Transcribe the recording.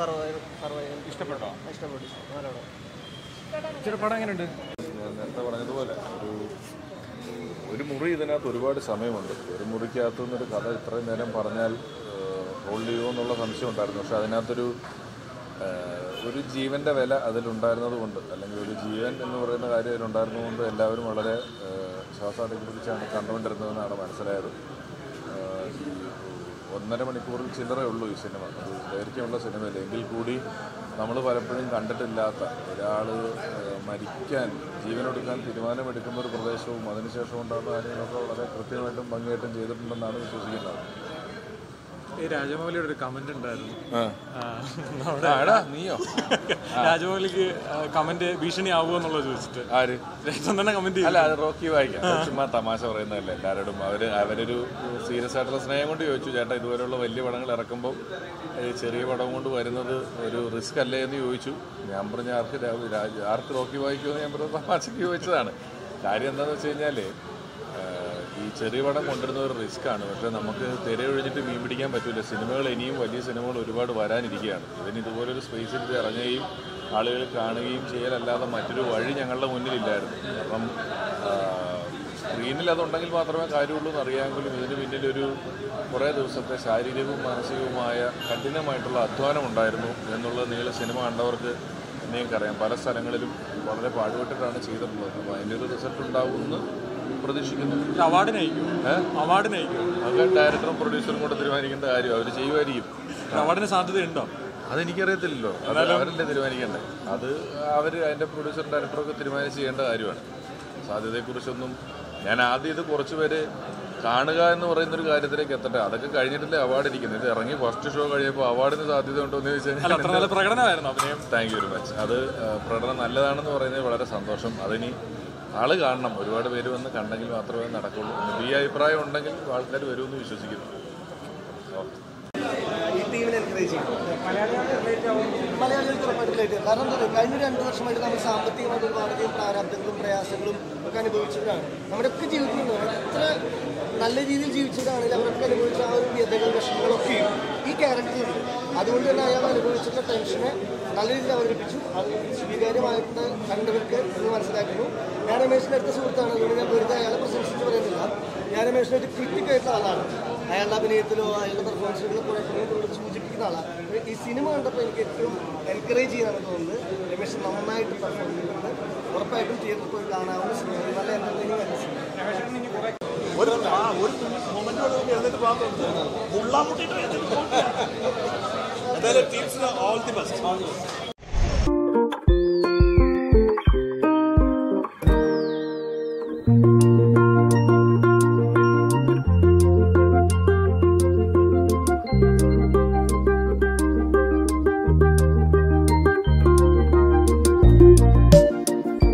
ഇഷ്ടപ്പെട്ടോ? ഇഷ്ടപ്പെട്ടു. പടം എങ്ങനെയുണ്ട്? ഞാൻ നേരത്തെ പറഞ്ഞതുപോലെ ഒരു മുറി ഇതിനകത്ത് ഒരുപാട് സമയമുണ്ട്. ഒരു മുറിക്കകത്തു നിന്നൊരു കഥ ഇത്രയും നേരം പറഞ്ഞാൽ ഹോൾഡ് ചെയ്യുമോ എന്നുള്ള സംശയം ഉണ്ടായിരുന്നു. പക്ഷെ അതിനകത്തൊരു ജീവൻ്റെ വില അതിലുണ്ടായിരുന്നത് കൊണ്ട്, അല്ലെങ്കിൽ ഒരു ജീവൻ എന്ന് പറയുന്ന കാര്യം അതിലുണ്ടായിരുന്നതുകൊണ്ട് എല്ലാവരും വളരെ ശ്വാസമടക്കി പിടിച്ചാണ് കണ്ടുകൊണ്ടിരുന്നതെന്നാണ് മനസ്സിലായത്. 1.5 മണിക്കൂറിൽ ചില്ലറേ ഉള്ളൂ ഈ സിനിമ. അത് ദൈർഘ്യമുള്ള സിനിമയില്ല. എങ്കിൽ കൂടി നമ്മൾ പലപ്പോഴും കണ്ടിട്ടില്ലാത്ത ഒരാൾ മരിക്കാൻ, ജീവനൊടുക്കാൻ തീരുമാനമെടുക്കുന്ന ഒരു പ്രദേശവും അതിനുശേഷം ഉണ്ടാകുന്ന കാര്യങ്ങളൊക്കെ വളരെ കൃത്യമായിട്ടും ഭംഗിയായിട്ടും ചെയ്തിട്ടുണ്ടെന്നാണ് വിശ്വസിക്കുന്നത്. ഈ രാജമൗലിയുടെ ഒരു കമന്റ് ഉണ്ടായിരുന്നു. നീയോ? രാജമൗലിക്ക് കമന്റ് ഭീഷണിയാവുമോ എന്നുള്ളത് ചോദിച്ചിട്ട് ആര് തന്നെ കമന്റ്? അല്ല, അത് റോക്കി വായിക്കാം. ചുമ്മാ തമാശ പറയുന്നതല്ല. എല്ലാവരോടും അവരൊരു സീരിയസ് ആയിട്ടുള്ള സ്നേഹം കൊണ്ട് ചോദിച്ചു, ചേട്ടാ ഇതുപോലെയുള്ള വലിയ പടങ്ങൾ ഇറക്കുമ്പോൾ ചെറിയ പടം കൊണ്ട് വരുന്നത് ഒരു റിസ്ക് അല്ലേ എന്ന് ചോദിച്ചു. ഞാൻ പറഞ്ഞ ആർക്ക് റോക്കി വായിക്കുമെന്ന് ഞാൻ പറഞ്ഞ തമാശയ്ക്ക് ചോദിച്ചതാണ്. കാര്യം എന്താണെന്ന് വെച്ച് കഴിഞ്ഞാൽ ഈ ചെറിയ പടം കൊണ്ടുവരുന്ന ഒരു റിസ്ക്കാണ്. പക്ഷേ നമുക്ക് തിരയൊഴിഞ്ഞിട്ട് മീൻ പിടിക്കാൻ പറ്റില്ല. സിനിമകൾ ഇനിയും വലിയ സിനിമകൾ ഒരുപാട് വരാനിരിക്കുകയാണ്. ഇതിന് ഇതുപോലൊരു സ്പേസിൽ ഇത് ഇറങ്ങുകയും ആളുകൾ കാണുകയും ചെയ്യലല്ലാതെ മറ്റൊരു വഴി ഞങ്ങളുടെ മുന്നിലില്ലായിരുന്നു. കാരണം സ്ക്രീനിൽ അതുണ്ടെങ്കിൽ മാത്രമേ കാര്യമുള്ളൂ എന്നറിയാമെങ്കിലും ഇതിന് പിന്നിലൊരു കുറേ ദിവസത്തെ ശാരീരികവും മാനസികവുമായ കഠിനമായിട്ടുള്ള അധ്വാനം ഉണ്ടായിരുന്നു എന്നുള്ളത് നിങ്ങൾ സിനിമ കണ്ടവർക്ക് നിങ്ങൾക്കറിയാം. പല സ്ഥലങ്ങളിലും വളരെ പാടുപെട്ടിട്ടാണ് ചെയ്തിട്ടുള്ളത്. അപ്പോൾ അതിൻ്റെ ഒരു റിസൾട്ട് ഉണ്ടാവുമെന്ന് പ്രതീക്ഷിക്കുന്നു. അത് ഡയറക്ടറും പ്രൊഡ്യൂസറും കൂടെ തീരുമാനിക്കേണ്ട കാര്യം. അവർ ചെയ്യുമായിരിക്കും. അവാർഡിന് സാധ്യതയുണ്ടോ? അതെനിക്കറിയത്തില്ലല്ലോ. അത് അവരല്ലേ തീരുമാനിക്കേണ്ടത്. അത് അവർ അതിൻ്റെ പ്രൊഡ്യൂസറും ഡയറക്ടറൊക്കെ തീരുമാനിച്ച് ചെയ്യേണ്ട കാര്യമാണ്. സാധ്യതയെക്കുറിച്ചൊന്നും ഞാൻ ആദ്യം ഇത് കുറച്ച് പേര് കാണുക എന്ന് പറയുന്നൊരു കാര്യത്തിലേക്ക് എത്തട്ടെ. അതൊക്കെ കഴിഞ്ഞിട്ടില്ലേ അവാർഡ് ഇരിക്കുന്നത്. ഇത് ഇറങ്ങി ഫസ്റ്റ് ഷോ കഴിയുമ്പോൾ അവാർഡിന് സാധ്യത ഉണ്ടോ എന്ന് ചോദിച്ചു കഴിഞ്ഞാൽ പ്രകടനമായിരുന്നു അഭിനയം. Thank you very much. അത് പ്രകടനം നല്ലതാണെന്ന് പറയുന്നത് വളരെ സന്തോഷം. അതിനി ആള് കാണണം. ഒരുപാട് പേര് വന്ന് കണ്ടെങ്കിൽ മാത്രമേ നടക്കുള്ളൂ. ഈ അഭിപ്രായം ഉണ്ടെങ്കിൽ ആൾക്കാർ വരുമെന്ന് വിശ്വസിക്കുന്നു. മലയാളികൾക്ക് ഉറപ്പായിട്ട്. കാരണം കഴിഞ്ഞ 2 വർഷമായിട്ട് നമ്മൾ സാമ്പത്തികമായിട്ട് ഒരുപാടധികം പ്രാരാബ്ദങ്ങളും പ്രയാസങ്ങളും ഒക്കെ അനുഭവിച്ചവരാണ്. നമ്മുടെയൊക്കെ ജീവിതത്തിൽ എത്ര നല്ല രീതിയിൽ ജീവിച്ചവരാണെങ്കിൽ അവരൊക്കെ അനുഭവിച്ച ആ ഒരു വ്യതകൾ, വിഷമങ്ങളൊക്കെയും ഈ ക്യാരക്ടറിലുണ്ട്. അതുകൊണ്ട് തന്നെ അയാൾ അനുഭവിച്ചിട്ടുള്ള ടെൻഷനെ നല്ല രീതിയിൽ അവതരിപ്പിച്ചു. അത് സ്വീകാര്യമായിട്ട് കണ്ടവർക്ക് എന്ന് മനസ്സിലാക്കുന്നു. ഞാൻ രമേശിൻ്റെ അടുത്ത സുഹൃത്താണ്. അതുകൊണ്ട് ഞാൻ വെറുതെ അയാളെ പ്രശംസിച്ച് പറയുന്നില്ല. ഞാൻ രമേശിനെ ഒരു ക്രിട്ടിക്കായിട്ടുള്ള ആളാണ്. അയാളുടെ അഭിനയത്തിലോ അയാളുടെ പെർഫോമൻസിലോ കുഴപ്പങ്ങളോ സൂചിപ്പിക്കുന്ന ആളാണ്. ഈ സിനിമ കണ്ടപ്പോൾ എനിക്ക് ഏറ്റവും എൻകറേജ് ചെയ്യാനാണ് തോന്നുന്നത്. രമേശ് നന്നായിട്ട് പെർഫോം ചെയ്യുന്നുണ്ട്. ഉറപ്പായിട്ടും തിയേറ്ററിൽ പോയി കാണാവുന്ന സിനിമ. നല്ല എന്റർടൈനിങ് ആയ സിനിമ. എന്തായാലും ടീംസിന് ഓൾ ദി ബെസ്റ്റ്.